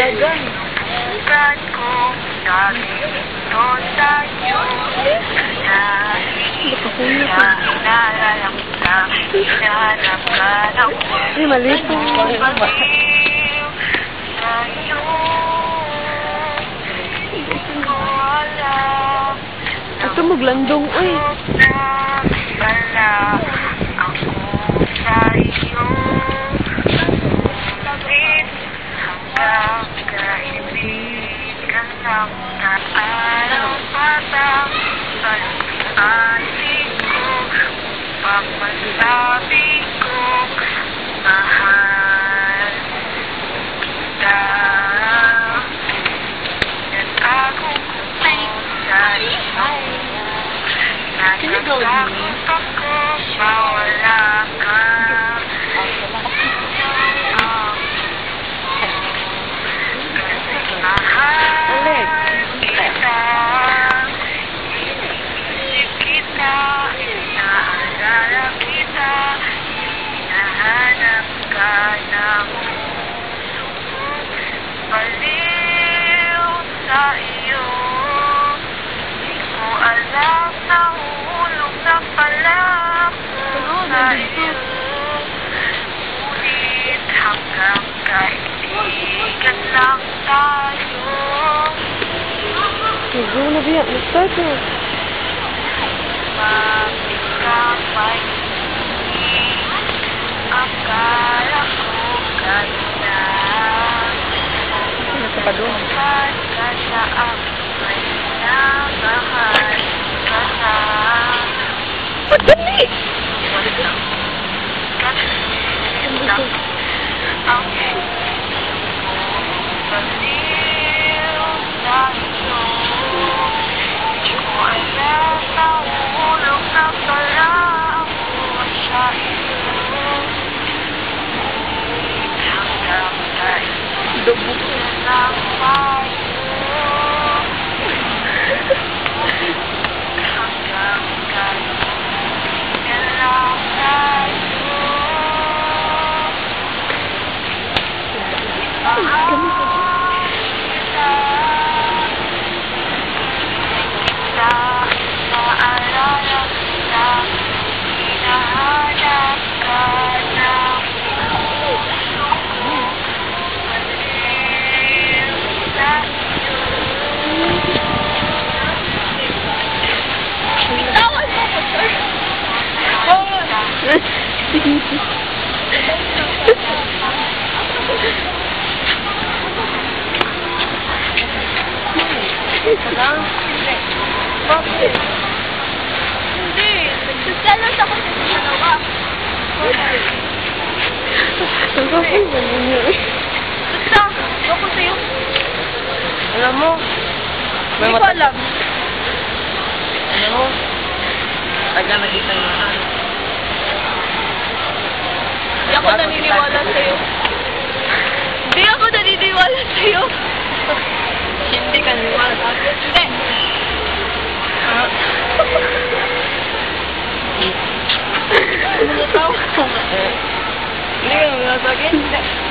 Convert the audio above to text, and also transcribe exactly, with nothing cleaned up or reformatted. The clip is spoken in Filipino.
talaga. Subukan kong sabihin ito sa'yo. Dahil sa inalalang ka, hinarap ka ng Ay, mali po. baliw sa'yo. Hindi ko alam. Ito maglandong, uy. Pala ako sa iyo. Bakit hanggang kaibigan lang na araw patang pag-asin ko upang masabi ko mahal kita. At ako kung sa iyo. Nagkakakot ako, mawala ka. Kasi mahal kita. Iniisip kita, inaalala kita. Hinahanap ka ng puso ko. Baliw sa iyo. Di ko alam na hulog na pala ako sa iyo. Ngunit hanggang kaibigan lang tayo. Siguro na biya. Nag-start na. Bakit ka may hindi? Akala ko kanina. Nasa pa doon. Bakit ka sa ako'y nabahal ka na? Ba't dali? Kasi lang ang baliw sa iyo. Di ko alam na hulog na pala ako sa iyo. Hanggang kaibigan lang tayo. Hanggang kaibigan lang tayo. Mahal kita. Kita, naalala kita. Hinahanap ka ng puso ko. Baliw sa iyo. Bitawan mo ko, sir. Lang? Bakit? Hindi. Nagsasalas ako sa dalawa. Ang kapal ba ninyo eh? Basta, ako sa'yo. Alam mo? Hindi ko alam. Alam mo? Taga nakita yung mahal. Hindi ako naniniwala sa'yo. Hindi ako naniniwala sa'yo. Hindi ka naniniwala sa akin? Hindi. Ah. Hindi ka naniniwala sa akin? Hindi.